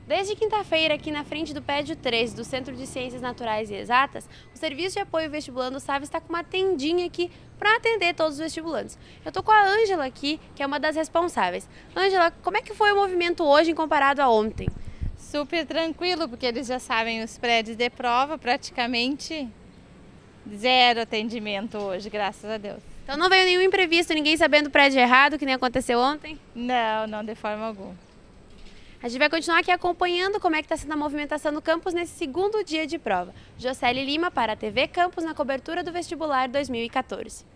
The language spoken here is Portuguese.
Desde quinta-feira, aqui na frente do prédio 13 do Centro de Ciências Naturais e Exatas, o Serviço de Apoio Vestibulando SAV está com uma tendinha aqui para atender todos os vestibulandos. Eu estou com a Ângela aqui, que é uma das responsáveis. Ângela, como é que foi o movimento hoje comparado a ontem? Super tranquilo, porque eles já sabem os prédios de prova, praticamente zero atendimento hoje, graças a Deus. Então não veio nenhum imprevisto, ninguém sabendo o prédio errado, que nem aconteceu ontem? Não, de forma alguma. A gente vai continuar aqui acompanhando como é que está sendo a movimentação no campus nesse segundo dia de prova. Jocely Lima para a TV Campus na cobertura do vestibular 2014.